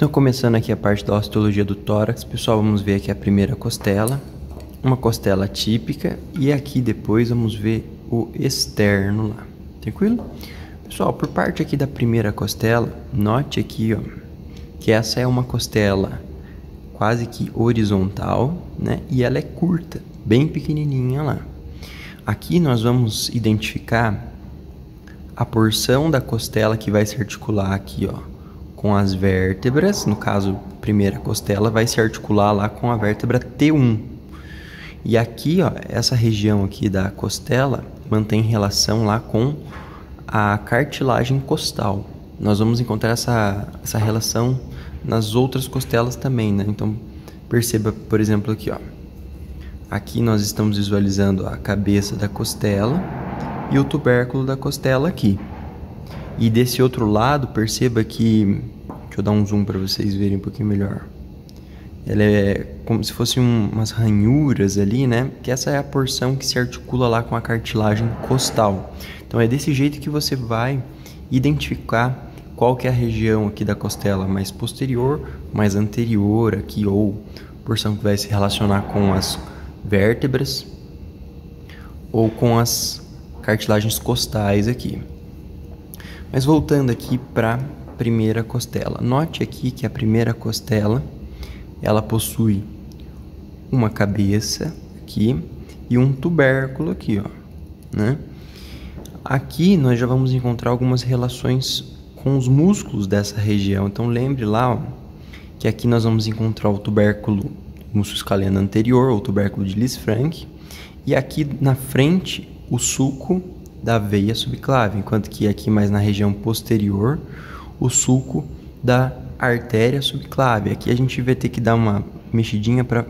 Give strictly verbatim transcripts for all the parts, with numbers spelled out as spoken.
Então, começando aqui a parte da osteologia do tórax, pessoal, vamos ver aqui a primeira costela, uma costela típica, e aqui depois vamos ver o externo lá, tranquilo? Pessoal, por parte aqui da primeira costela, note aqui, ó, que essa é uma costela quase que horizontal, né? E ela é curta, bem pequenininha lá. Aqui nós vamos identificar a porção da costela que vai se articular aqui, ó, com as vértebras. No caso, a primeira costela vai se articular lá com a vértebra T um. E aqui, ó, essa região aqui da costela mantém relação lá com a cartilagem costal. Nós vamos encontrar essa, essa relação nas outras costelas também, né? Então, perceba, por exemplo, aqui, ó. Aqui nós estamos visualizando a cabeça da costela e o tubérculo da costela aqui. E desse outro lado, perceba que... Deixa eu dar um zoom para vocês verem um pouquinho melhor. Ela é como se fossem um, umas ranhuras ali, né? Que essa é a porção que se articula lá com a cartilagem costal. Então é desse jeito que você vai identificar qual que é a região aqui da costela mais posterior, mais anterior aqui, ou porção que vai se relacionar com as vértebras ou com as cartilagens costais aqui. Mas voltando aqui para a primeira costela. Note aqui que a primeira costela, ela possui uma cabeça aqui e um tubérculo aqui, ó, né? Aqui nós já vamos encontrar algumas relações com os músculos dessa região. Então lembre lá, ó, que aqui nós vamos encontrar o tubérculo músculo escaleno anterior, ou tubérculo de Lisfranc, e aqui na frente o sulco da veia subclave, enquanto que aqui mais na região posterior o sulco da artéria subclave. Aqui a gente vai ter que dar uma mexidinha para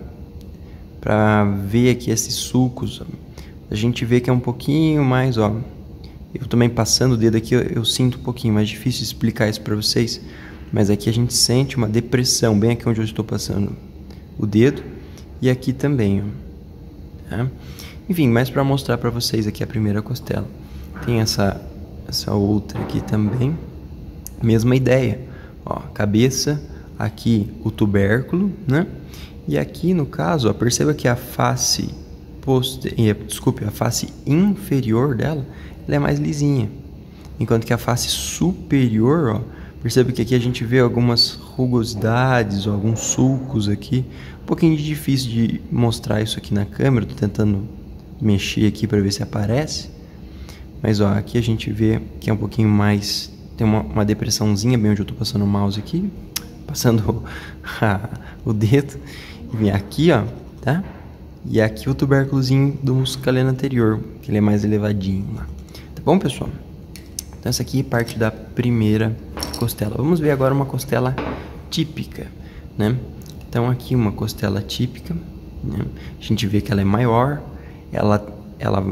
para ver aqui esses sulcos. A gente vê que é um pouquinho mais, ó, eu também passando o dedo aqui, eu, eu sinto um pouquinho mais difícil explicar isso para vocês, mas aqui a gente sente uma depressão bem aqui onde eu estou passando o dedo, e aqui também, ó, tá? Enfim, mais para mostrar para vocês aqui a primeira costela. Tem essa essa outra aqui também, mesma ideia, ó, cabeça, aqui o tubérculo, né? E aqui no caso, ó, perceba que a face posterior, desculpe, a face inferior dela, ela é mais lisinha, enquanto que a face superior, ó, perceba que aqui a gente vê algumas rugosidades, ou alguns sulcos aqui. Um pouquinho difícil de mostrar isso aqui na câmera, tô tentando mexer aqui para ver se aparece, mas ó, aqui a gente vê que é um pouquinho mais, tem uma, uma depressãozinha bem onde eu tô passando o mouse aqui, passando a, o dedo, e aqui, ó, tá? E aqui o tubérculozinho do músculo escaleno anterior, que ele é mais elevadinho lá. Tá bom, pessoal? Então essa aqui é parte da primeira costela. Vamos ver agora uma costela típica, né? Então aqui uma costela típica, né? A gente vê que ela é maior, ela, ela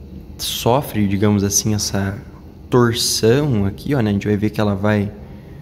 sofre, digamos assim, essa torção aqui, ó, né? A gente vai ver que ela vai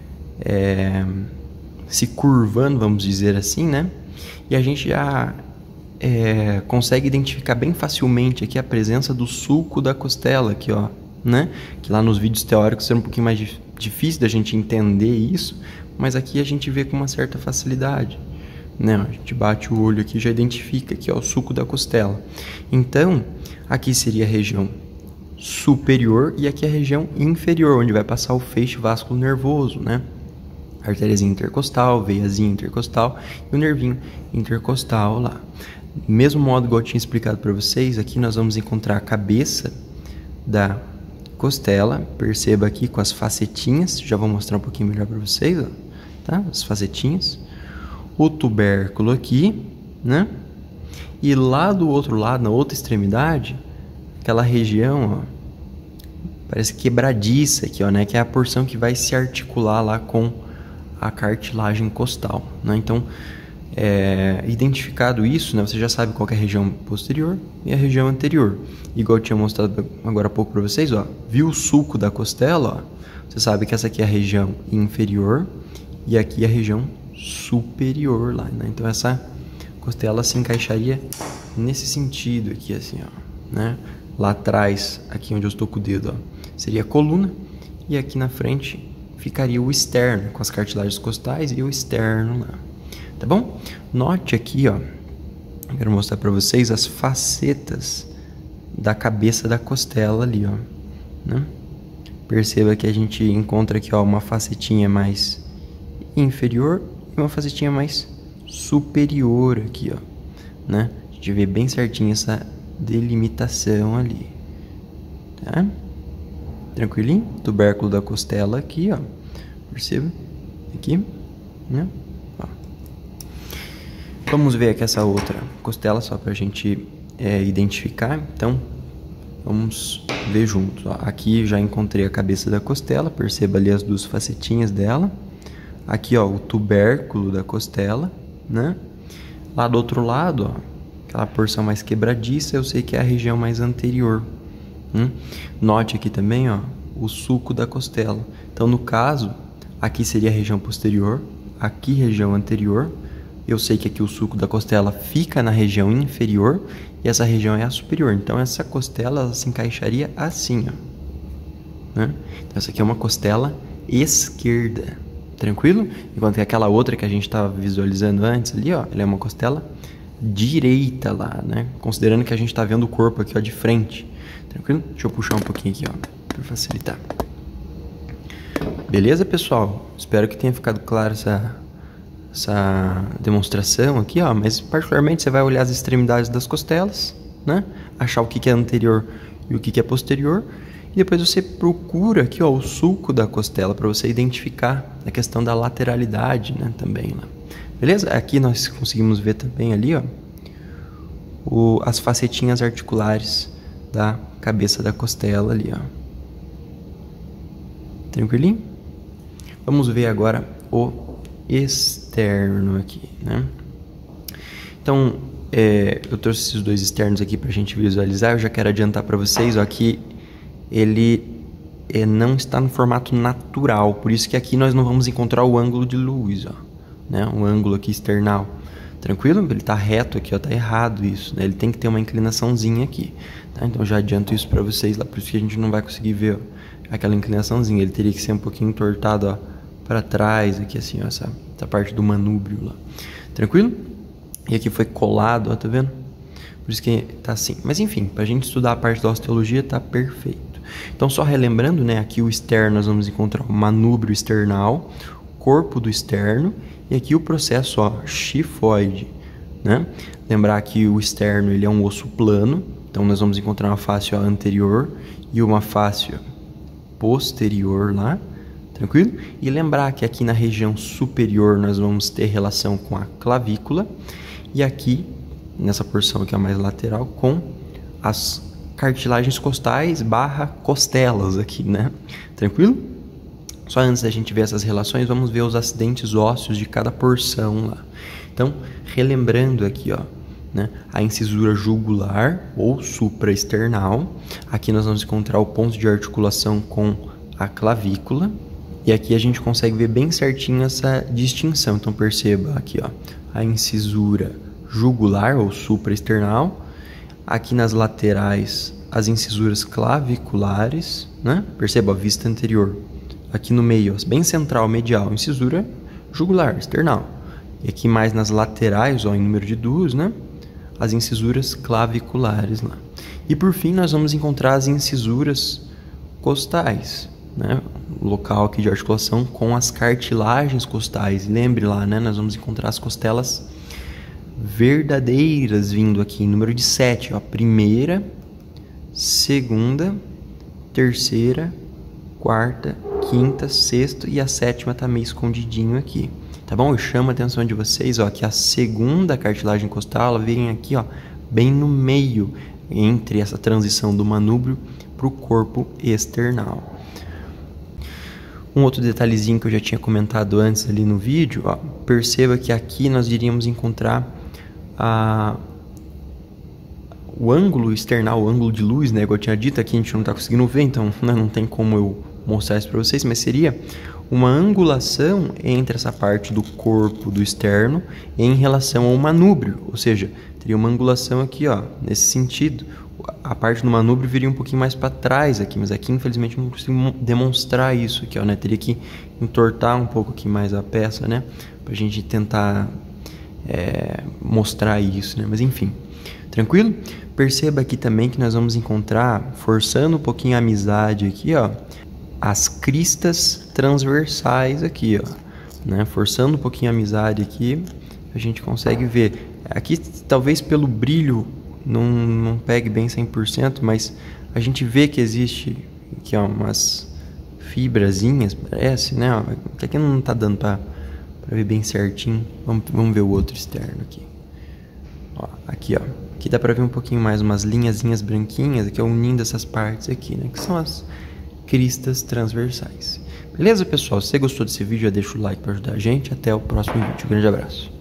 é, se curvando, vamos dizer assim, né? E a gente já é, consegue identificar bem facilmente aqui a presença do sulco da costela aqui, ó, né? Que lá nos vídeos teóricos é um pouquinho mais dif- difícil da gente entender isso, mas aqui a gente vê com uma certa facilidade, né? A gente bate o olho aqui e já identifica que é o sulco da costela. Então, aqui seria a região superior e aqui a região inferior, onde vai passar o feixe vasculo nervoso, né? Artériazinha intercostal, veiazinha intercostal e o nervinho intercostal lá. Mesmo modo igual eu tinha explicado para vocês, aqui nós vamos encontrar a cabeça da costela, perceba aqui com as facetinhas, já vou mostrar um pouquinho melhor para vocês, ó, tá? As facetinhas, o tubérculo aqui, né? E lá do outro lado, na outra extremidade, aquela região, ó, parece quebradiça aqui, ó, né? Que é a porção que vai se articular lá com a cartilagem costal, né? Então, é, identificado isso, né? Você já sabe qual que é a região posterior e a região anterior. Igual eu tinha mostrado agora há pouco para vocês, ó. Viu o sulco da costela, ó? Você sabe que essa aqui é a região inferior e aqui é a região superior lá, né? Então essa costela se encaixaria nesse sentido aqui, assim, ó, né? Lá atrás, aqui onde eu estou com o dedo, ó, seria a coluna, e aqui na frente ficaria o externo, com as cartilagens costais e o externo lá, tá bom? Note aqui, ó, quero mostrar para vocês as facetas da cabeça da costela ali, ó, né? Perceba que a gente encontra aqui, ó, uma facetinha mais inferior e uma facetinha mais superior aqui, ó, né? A gente vê bem certinho essa delimitação ali, tá? Tranquilinho? Tubérculo da costela aqui, ó. Perceba? Aqui, né? Ó. Vamos ver aqui essa outra costela, só pra gente é, identificar. Então, vamos ver juntos. Ó. Aqui já encontrei a cabeça da costela. Perceba ali as duas facetinhas dela. Aqui, ó, o tubérculo da costela, né? Lá do outro lado, ó, aquela porção mais quebradiça, eu sei que é a região mais anterior. Hum? Note aqui também, ó, o sulco da costela. Então, no caso, aqui seria a região posterior, aqui região anterior. Eu sei que aqui o sulco da costela fica na região inferior e essa região é a superior. Então, essa costela ela se encaixaria assim, ó, né? Então, essa aqui é uma costela esquerda, tranquilo? Enquanto que aquela outra que a gente estava visualizando antes ali, ó, ela é uma costela direita lá, né? Considerando que a gente está vendo o corpo aqui, ó, de frente. Tranquilo? Deixa eu puxar um pouquinho aqui, ó, para facilitar. Beleza, pessoal? Espero que tenha ficado claro essa, essa demonstração aqui, ó. Mas particularmente você vai olhar as extremidades das costelas, né? Achar o que que é anterior e o que que é posterior. E depois você procura aqui, ó, o sulco da costela para você identificar a questão da lateralidade, né? Também lá. Beleza? Aqui nós conseguimos ver também ali, ó, o, as facetinhas articulares da cabeça da costela ali, ó. Tranquilinho? Vamos ver agora o externo aqui, né? Então, é, eu trouxe esses dois externos aqui pra gente visualizar. Eu já quero adiantar para vocês, ó, que ele é, não está no formato natural. Por isso que aqui nós não vamos encontrar o ângulo de luz, ó, né? O ângulo aqui external. Tranquilo? Ele tá reto aqui, ó, tá errado isso, né? Ele tem que ter uma inclinaçãozinha aqui, tá? Então já adianto isso para vocês lá, por isso que a gente não vai conseguir ver, ó, aquela inclinaçãozinha. Ele teria que ser um pouquinho entortado, ó, para trás aqui assim, ó, essa, essa parte do manúbrio lá. Tranquilo? E aqui foi colado, ó, tá vendo? Por isso que tá assim. Mas enfim, pra gente estudar a parte da osteologia tá perfeito. Então só relembrando, né, aqui o externo nós vamos encontrar o manúbrio external, corpo do externo, e aqui o processo, ó, chifoide, né? Lembrar que o externo ele é um osso plano, então nós vamos encontrar uma face, ó, anterior e uma face, ó, posterior lá, tranquilo? E lembrar que aqui na região superior nós vamos ter relação com a clavícula e aqui nessa porção que é a mais lateral com as cartilagens costais barra costelas aqui, né? Tranquilo? Só antes da gente ver essas relações, vamos ver os acidentes ósseos de cada porção lá. Então, relembrando aqui, ó, né, a incisura jugular ou supraesternal. Aqui nós vamos encontrar o ponto de articulação com a clavícula. E aqui a gente consegue ver bem certinho essa distinção. Então, perceba aqui, ó, a incisura jugular ou supraesternal. Aqui nas laterais, as incisuras claviculares, né? Perceba a vista anterior. Aqui no meio, ó, bem central, medial, incisura jugular, external. E aqui mais nas laterais, ó, em número de duas, né? As incisuras claviculares lá. E por fim, nós vamos encontrar as incisuras costais, né? O local aqui de articulação com as cartilagens costais. Lembre lá, né? Nós vamos encontrar as costelas verdadeiras vindo aqui em número de sete, ó. Primeira, segunda, terceira, quarta, quinta, sexta e a sétima tá meio escondidinho aqui, tá bom? Eu chamo a atenção de vocês, ó, que a segunda cartilagem costal, ela vem aqui, ó, bem no meio, entre essa transição do manúbrio para o corpo external. Um outro detalhezinho que eu já tinha comentado antes ali no vídeo, ó, perceba que aqui nós iríamos encontrar a... o ângulo external, o ângulo de luz, né? Igual eu tinha dito, aqui a gente não está conseguindo ver, então, né, não tem como eu mostrar isso para vocês, mas seria uma angulação entre essa parte do corpo do externo em relação ao manúbrio, ou seja, teria uma angulação aqui, ó, nesse sentido. a parte do manubrio viria um pouquinho mais para trás aqui, mas aqui infelizmente não consigo demonstrar isso aqui, ó, né? Teria que entortar um pouco aqui mais a peça, né? Pra gente tentar é, mostrar isso, né? Mas enfim, tranquilo? Perceba aqui também que nós vamos encontrar, forçando um pouquinho a amizade aqui, ó, as cristas transversais aqui, ó, né? Forçando um pouquinho a amizade aqui, a gente consegue ver. Aqui, talvez pelo brilho, não, não pegue bem cem por cento, mas a gente vê que existe aqui, ó, umas fibrazinhas, parece, né? Ó, que aqui não tá dando pra, pra ver bem certinho. Vamos, vamos ver o outro externo aqui. Ó, aqui, ó. Aqui dá pra ver um pouquinho mais, umas linhazinhas branquinhas, aqui, ó, unindo essas partes aqui, né? Que são as cristas transversais. Beleza, pessoal? Se você gostou desse vídeo, já deixa o like para ajudar a gente. Até o próximo vídeo. Um grande abraço.